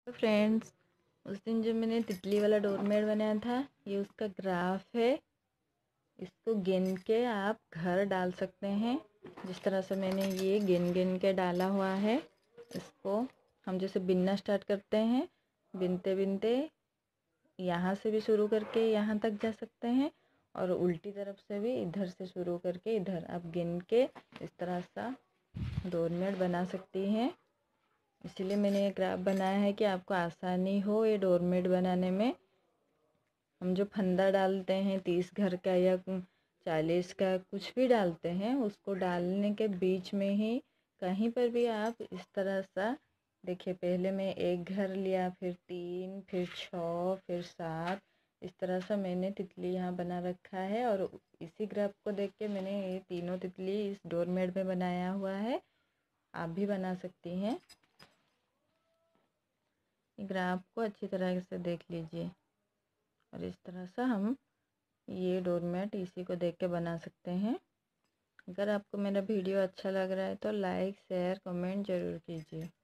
तो फ्रेंड्स, उस दिन जो मैंने तितली वाला डोरमेट बनाया था, ये उसका ग्राफ है। इसको गिन के आप घर डाल सकते हैं। जिस तरह से मैंने ये गिन गिन के डाला हुआ है, इसको हम जैसे बिनना स्टार्ट करते हैं, बिनते बिनते यहाँ से भी शुरू करके यहाँ तक जा सकते हैं, और उल्टी तरफ से भी इधर से शुरू करके इधर आप गिन के इस तरह सा डोरमेट बना सकती हैं। इसीलिए मैंने ये ग्राफ बनाया है कि आपको आसानी हो ये डोरमेट बनाने में। हम जो फंदा डालते हैं 30 घर का या 40 का, कुछ भी डालते हैं, उसको डालने के बीच में ही कहीं पर भी आप इस तरह सा देखिए, पहले मैं एक घर लिया, फिर 3, फिर 6, फिर 7, इस तरह से मैंने तितली यहाँ बना रखा है। और इसी ग्राफ को देख के मैंने ये तीनों तितली इस डोरमेट में बनाया हुआ है। आप भी बना सकती हैं। ग्राफ को अच्छी तरह से देख लीजिए, और इस तरह से हम ये डोरमेट इसी को देख के बना सकते हैं। अगर आपको मेरा वीडियो अच्छा लग रहा है तो लाइक शेयर कमेंट ज़रूर कीजिए।